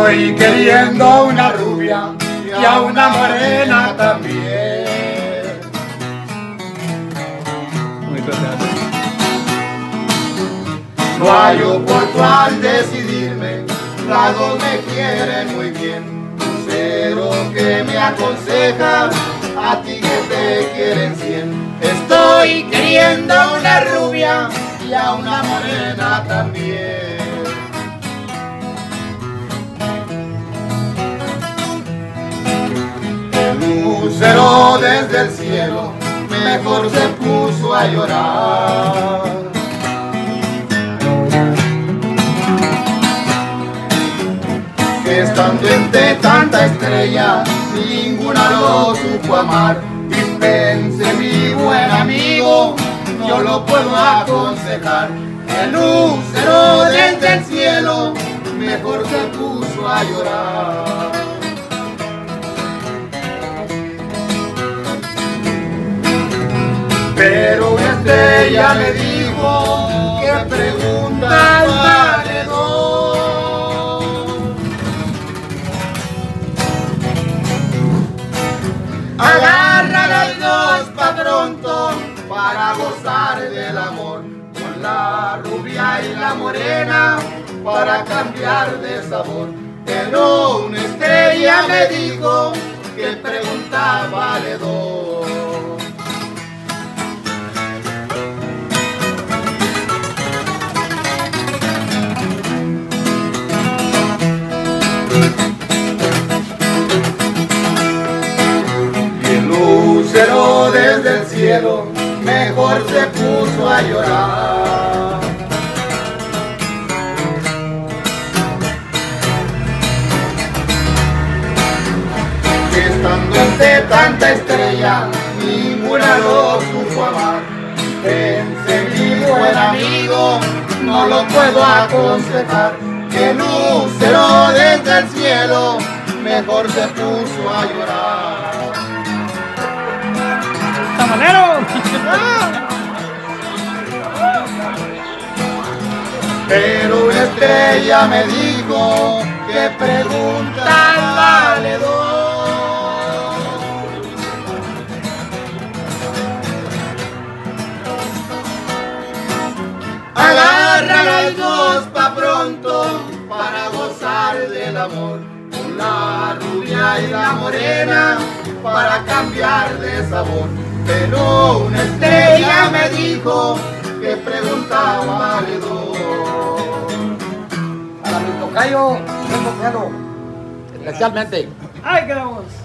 Estoy queriendo una rubia y a una morena también. No hallo por cuál decidirme, las dos me quieren muy bien. Pero que me aconseja a ti que te quieren 100. Estoy queriendo una rubia y a una morena también. El lucero desde el cielo mejor se puso a llorar. Que estando entre tanta estrella, ninguna lo supo amar. Dispense mi buen amigo, yo lo puedo aconsejar. El lucero desde el cielo mejor se puso a llorar. Pero una estrella le dijo, ¿qué pregunta al valedor? Agarra las dos pa' pronto para gozar del amor, con la rubia y la morena para cambiar de sabor. Pero una estrella me dijo, que pregunta valedor. Lucero desde el cielo mejor se puso a llorar. Que estando entre tanta estrella ninguna lo supo amar. Pense mi buen amigo, no lo puedo aconsejar. Que lucero desde el cielo mejor se puso a llorar. ¡Tamalero! Pero una estrella me dijo, que pregunta al valedor. Agarra las dos pa' pronto para gozar del amor, con la rubia y la morena para cambiar de sabor. Pero una estrella me dijo, que preguntaba valedor. Para mi tocayo, especialmente. ¡Ay, quedamos!